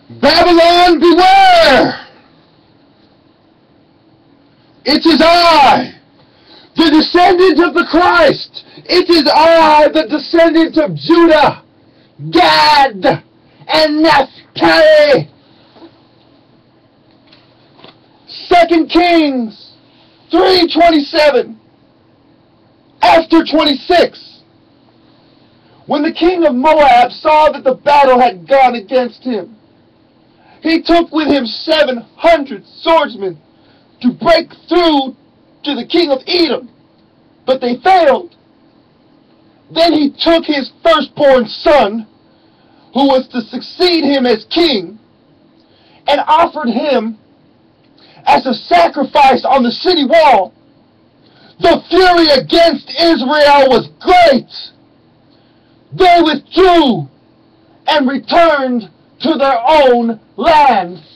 Babylon, beware! It is I, the descendant of the Christ. It is I, the descendant of Judah, Gad, and Naphtali. 2 Kings 3:27. After 26. When the king of Moab saw that the battle had gone against him, he took with him 700 swordsmen to break through to the king of Edom, but they failed. Then he took his firstborn son, who was to succeed him as king, and offered him as a sacrifice on the city wall. The fury against Israel was great. They withdrew and returned to their own land.